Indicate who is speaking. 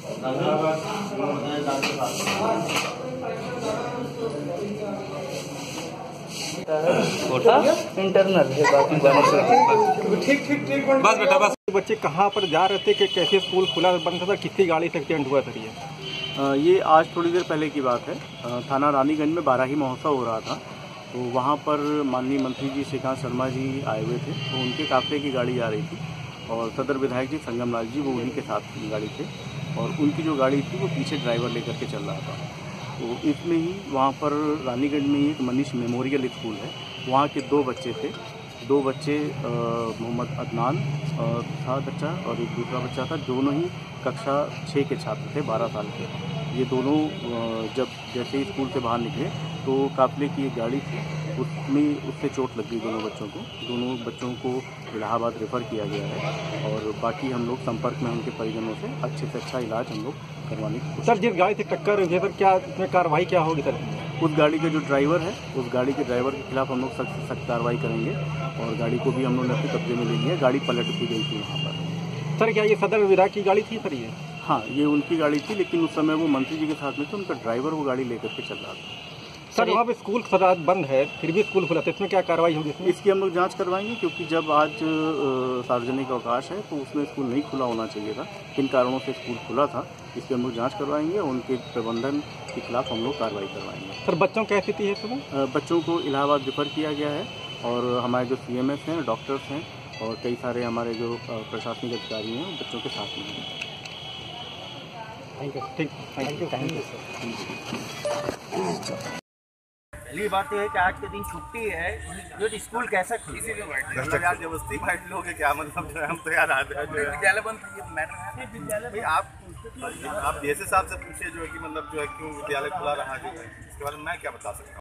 Speaker 1: छोटा इंटरनल है, बाकी
Speaker 2: ठीक बस बेटा बस। बच्चे कहाँ पर जा रहे थे कि कैसे स्कूल खुला बंद था, कितनी गाड़ी से एक्सीडेंट हुआ सर?
Speaker 3: ये आज थोड़ी देर पहले की बात है। थाना रानीगंज में बाराही महोत्सव हो रहा था, तो वहाँ पर माननीय मंत्री जी श्रीकांत शर्मा जी आए हुए थे। तो उनके काफले की गाड़ी आ रही थी और सदर विधायक जी संगम लाल जी वो उन्हीं के साथ गाड़ी थे, और उनकी जो गाड़ी थी वो पीछे ड्राइवर लेकर के चल रहा था। तो इसमें ही वहाँ पर रानीगंज में ही एक मनीष मेमोरियल स्कूल है, वहाँ के दो बच्चे थे। दो बच्चे मोहम्मद अदनान था बच्चा और एक दूसरा बच्चा था, दोनों ही कक्षा 6 के छात्र थे, 12 साल के। ये दोनों जब जैसे ही स्कूल से बाहर निकले तो काफले की एक गाड़ी थी, उससे चोट लग गई दोनों बच्चों को। दोनों बच्चों को इलाहाबाद रेफ़र किया गया है और बाकी हम लोग संपर्क में उनके परिजनों से अच्छे से अच्छा इलाज हम लोग करवाने की कोशिश।
Speaker 2: सर जिस गाड़ी से टक्कर हुई है सर, क्या इसमें कार्रवाई क्या होगी सर?
Speaker 3: उस गाड़ी के जो ड्राइवर है, उस गाड़ी के ड्राइवर के खिलाफ हम लोग सख्त कार्रवाई करेंगे और गाड़ी को भी हम लोग अपने कब्जे में ले लिया। गाड़ी पलट दी गई थी वहाँ पर।
Speaker 2: सर क्या ये सदर विधायक की गाड़ी थी सर? ये
Speaker 3: हाँ, ये उनकी गाड़ी थी, लेकिन उस समय वो मंत्री जी के साथ में थे, उनका ड्राइवर वो गाड़ी लेकर के चल रहा था।
Speaker 2: सर वहाँ पे स्कूल सदा बंद है, फिर भी स्कूल खुला था, इसमें क्या कार्रवाई होगी?
Speaker 3: इसकी हम लोग जांच करवाएंगे, क्योंकि जब आज सार्वजनिक अवकाश है तो उसमें स्कूल नहीं खुला होना चाहिए था। किन कारणों से स्कूल खुला था इसकी हम लोग जांच करवाएंगे, उनके प्रबंधन के खिलाफ हम लोग कार्रवाई करवाएंगे।
Speaker 2: सर बच्चों की स्थिति है सर?
Speaker 3: बच्चों को इलाहाबाद रेफर किया गया है और हमारे जो CMS हैं, डॉक्टर्स हैं और कई सारे हमारे जो प्रशासनिक अधिकारी हैं बच्चों के साथ में हैं।
Speaker 2: Thank you. ठीक, थैंक यू सर।
Speaker 1: पहली बात तो है कि आज के दिन छुट्टी है, जो स्कूल कैसे खुले?
Speaker 4: यार जबरदस्ती बैठ लोग क्या मतलब जो है, हम तो यार आते हैं
Speaker 1: विद्यालय बंद ये मैटर है।
Speaker 4: भाई आप DSA साहब से पूछिए जो है कि मतलब जो है क्यों विद्यालय खुला रहा जो है, इसके बारे में मैं क्या बता सकता हूँ।